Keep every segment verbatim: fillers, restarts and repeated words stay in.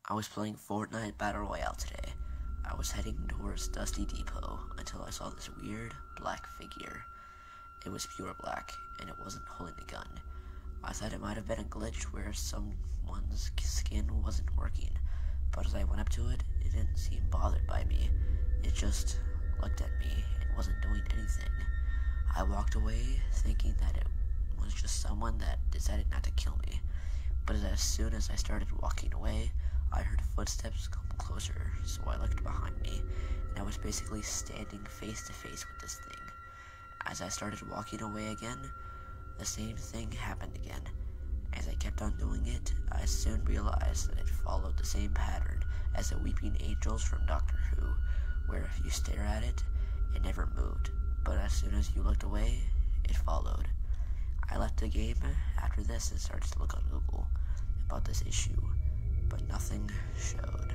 I was playing Fortnite Battle Royale today. I was heading towards Dusty Depot until I saw this weird black figure. It was pure black, and it wasn't holding a gun. I thought it might have been a glitch where someone's skin wasn't working, but as I went up to it, it didn't seem bothered by me. It just looked at me and wasn't doing anything. I walked away thinking that it was just someone that decided not to kill me, but as soon as I started walking away, I heard footsteps come closer, so I looked behind me, and I was basically standing face to face with this thing. As I started walking away again, the same thing happened again. As I kept on doing it, I soon realized that it followed the same pattern as the Weeping Angels from Doctor Who, where if you stare at it, it never moved, but as soon as you looked away, it followed. I left the game after this and started to look on Google about this issue, but nothing showed.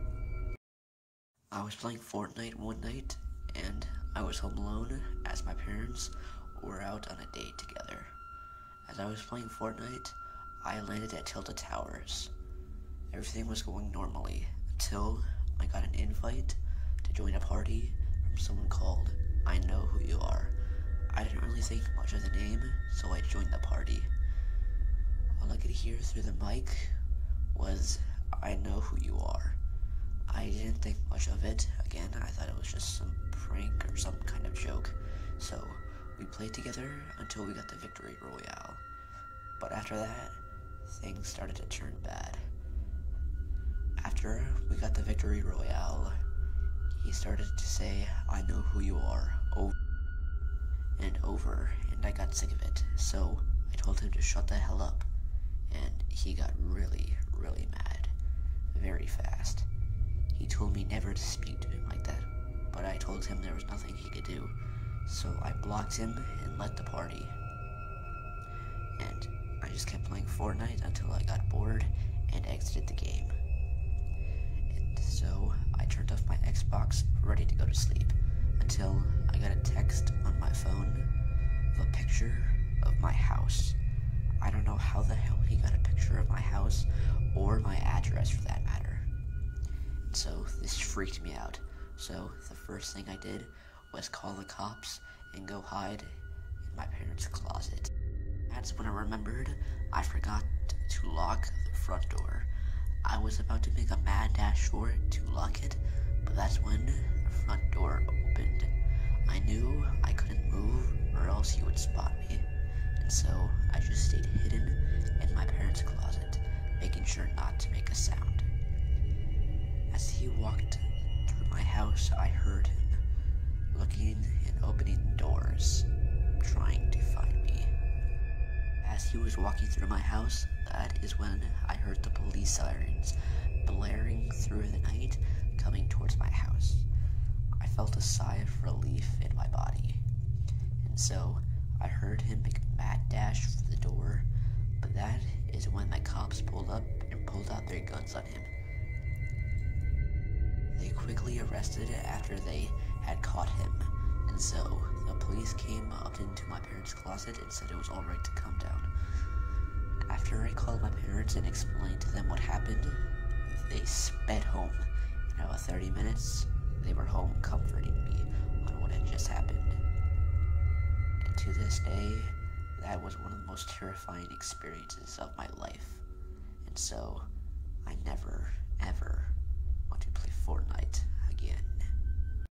I was playing Fortnite one night, and I was home alone as my parents were out on a date together. As I was playing Fortnite, I landed at Tilted Towers. Everything was going normally until I got an invite to join a party from someone called I Know Who You Are. I didn't really think much of the name, so I joined the party. All I could hear through the mic was, I know who you are. I didn't think much of it. Again, I thought it was just some prank or some kind of joke. So we played together until we got the Victory Royale. But after that, things started to turn bad. After we got the Victory Royale, he started to say, I know who you are, over and over, and I got sick of it. So I told him to shut the hell up, and he got really, really mad, very fast. He told me never to speak to him like that, but I told him there was nothing he could do, so I blocked him and left the party. And I just kept playing Fortnite until I got bored and exited the game. And so I turned off my Xbox, ready to go to sleep, until I got a text on my phone of a picture of my house. I don't know how the hell he got a picture of my house, or my address for that matter. And so this freaked me out. So the first thing I did was call the cops and go hide in my parents' closet. That's when I remembered I forgot to lock the front door. I was about to make a mad dash for it to lock it, but that's when the front door opened. I knew I couldn't move or else he would spot me. And so I just stayed hidden in my parents' closet, making sure not to make a sound. As he walked through my house, I heard him looking and opening doors, trying to find me. As he was walking through my house, that is when I heard the police sirens blaring through the night, coming towards my house. I felt a sigh of relief in my body, and so I heard him make a mad dash for the door, but that is when the cops pulled up and pulled out their guns on him. They quickly arrested him after they had caught him, and so the police came up into my parents' closet and said it was alright to come down. After I called my parents and explained to them what happened, they sped home. In about thirty minutes, they were home comforting me on what had just happened. And to this day, that was one of the most terrifying experiences of my life. And so,